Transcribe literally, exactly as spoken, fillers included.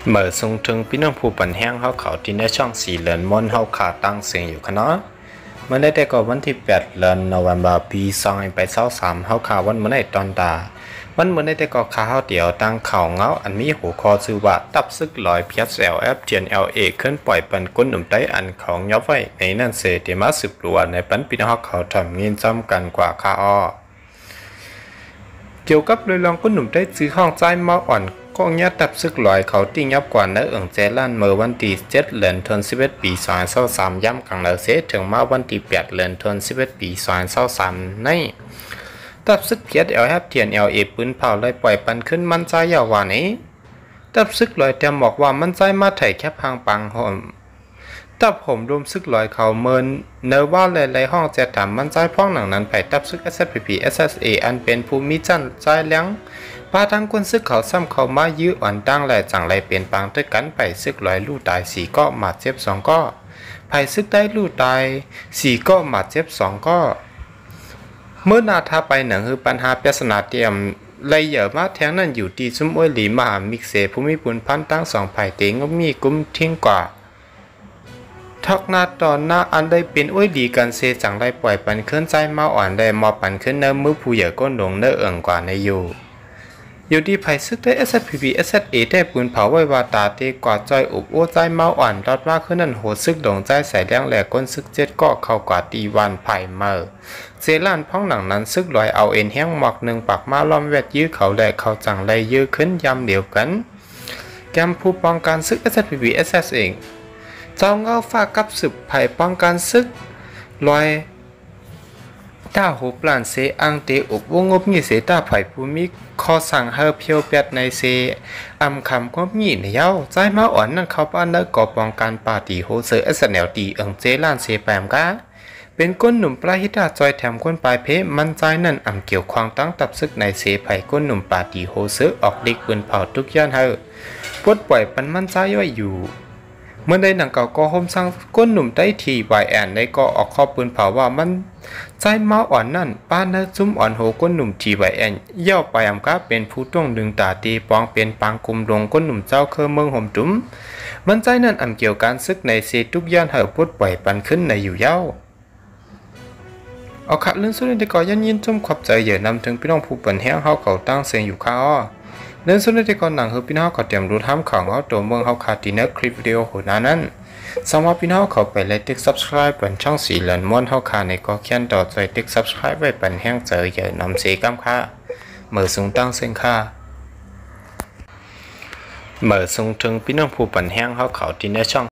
เมื่อทรงถึงพี่น้องผู้ปันแห้งเขาเขาที่ในช่องสี่เหลือนมนเขาขาตั้งเสียงอยู่กันเนาะเมื่อได้แต่ก็วันที่แปดเดือนนวมบาปีสองไปเศร้าสามเขาขาวันเมื่อได้ตอนตาวันเมื่อได้แต่ก็ขาเขาเดียวตั้งเข่าเงาอันมีหัวคอชื่อว่าตับซึกลอยเพียสเอลเอฟเทียนเอลเอขึ้นปล่อยปันก้นหนุ่มได้อันของย้อไว้ในนั่นเสเดมาสืบรัวในปันพี่น้องเขาทำเงินจำกันกว่าขาอ้อเกี่ยวกับเลยลองก้นหนุ่มได้ซื้อห้องใจมาอ่อนก็ยัดตับซึกลอยเขาติ้งยับกว่าเนื้อเอิงเจลันเมื่อวันที่เจ็ดเดือนธันวาคมปีสองพันสิบสามย้ำกังเลือเสถึงมาวันที่แปดเดือนธันวาคมปีสองพันสิบสามในตับซึกเพียดเอลแฮปเทียนเอลเอปืนเผาเลยปล่อยปันขึ้นมันใจยาววันนี้ตับซึกลอยเต็มบอกว่ามันใจมาไถ่แค่พังปังหอมตับผมรวมซึกลอยเขาเมินเนื้อว่าหลายๆห้องจะถามมันใจพ้องหนังนั้นไปตับซึก เอส เอส พี พี เอส เอส เอ อันเป็นภูมิจันใจเลี้ยงป้าทั้งคนซึกเขาซ้ำเขามายื้ออ่อนตั้งแหล่จังไรเปลี่ยนปังด้วยกันไปซึกลอยลู่ตายสี่ก็หมาดเจ็บสองก็ไผ่ซึกได้ลู่ตายสี่ก็หมาดเจ็บสองก็เมื่อนาทาไปหนังคือปัญหาปริศนาเตรียมเลยเหยอะมาแทงนั่นอยู่ที่ซุ้มอ้วยหลีมหามิกเสภูมิปุนพันตั้งสองไผ่เตงก็มีกุ้มทิ้งกว่าทักนาตอนหน้าอันได้เป็นอ้วยดีกันเซจังไรปล่อยปันขึ้นใจมาอ่อนได้มอปันขึ้นเนื้อมือผู้เหยอะก้นหลงเนื้อเอิ่งกว่าในอยู่อยู่ดีไผ่ซึกได้ เอส เอส พี พี เอส เอส เอ ได้ปืนเผาไว้วาตาเตกว่าจอยอุบอ้วใจเมาอ่อนรอดมากขึ้นนั่นโหซึกหลงใจใส่แรงแหลกก้นซึกเจ็ดก็เข้ากว่าตีวันไผ่เมอเซลานพ้องหนังนั้นซึกลอยเอาเอ็นแห้งหมอกหนึ่งปักมาล้อมแวดยื้อเขาแหลกเขาจังไรยื้อขึ้นยำเดียวกันแกมผู้ป้องกันซึก เอส เอส พี พี เอส เอส เองเจ้าเงาฟ้ากับสืบไผ่ป้องกันซึกลอยถ้าหูปลานเสอังเตอุบวงงบมีเสตาไผ่ภูมิคอสั่งเฮอเพียวแปดในเสอำคำก็มีในเย้าใจมาอ่อนนั่นเขาป้านเลิกก่อป้องกันปาตีโฮเซอร์เอสแนลตีเอิงเจล้านเสแปมกาเป็นก้นหนุ่มปลาฮิตาจอยแถมก้นปลายเพมันใจนั่นอ่ำเกี่ยวควางตั้งตับซึกในเสไผ่ก้นหนุ่มปาตีโฮเซอร์ออกดิกปืนเผาทุกย่านเฮอปวดปล่อยปันมันใจไว้อยู่เมื่อได้หนังเก่าก็ห่มสร้างก้นหนุ่มได้ทีวายแอนได้ก็ออกข้อปืนเผาว่ามันใจมาอ่อนนั่นป้าเนื้อซุ้มอ่อนโหก้นหนุ่มทีวายแอนย่อไปอำกาเป็นผู้ต้องดึงตาตีปองเป็นปางกุมลงก้นหนุ่มเจ้าเคอเมืองห่มจุ้มมันใจนั่นอ่ำเกี่ยวการซึกในเซทุกย่านเห่อพุดปล่อยปันขึ้นในอยู่เย้าเอาขัดเรื่องสุดที่ก่อยันยินจุ่มขอบใจเหยื่อนำถึงพี่น้องผู้ปันแห้งเขาเขาตั้งเสียงอยู่ข้าอ้อเรื่องสุดที่ก่อนหนังคือพี่น้องเขาเตรียมรู้ทำของเขาตัวเมืองเขาขาดดีนักคลิปวิดีโอหัวหน้านั้นสำหรับพี่น้องเขาไปเลยติ๊ก subscribe เป็นช่องสีเหลืองม้วนเขาขาในก็เขียนต่อใจติ๊ก subscribe ไว้เป็นแห้งเจอเหยื่อนำเสียกำค่าเมื่อสูงตั้งเส้นค่าเมื่อสูงถึงพี่น้องผู้ปันแห้งเขาเขาที่ในช่อง